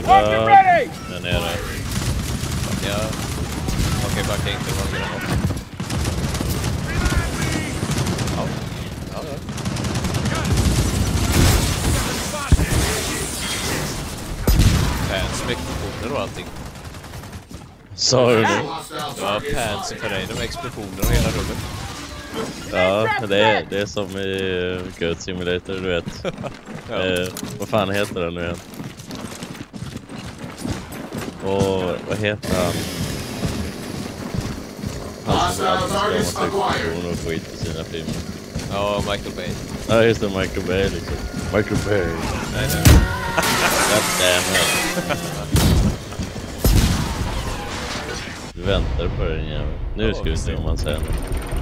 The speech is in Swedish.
död. Där nere. Ja. Okej, backa inte. Vad vill jag ha? Ja. Pants med explosioner och allting. Sa du det? Det var pants för dig, de explosioner och hela rummet. Ja, det är som i Goat Simulator, du vet. Ja. Vad fan heter den nu igen? Och vad heter han? Han som alltid ska ha explosion och skit i sina filmer. Ja, Michael Bay. Ja, just det, Michael Bay liksom. Michael Bay. Nej. God damn it. Du väntar på den jäveln. Nu ska vi se om man säger något.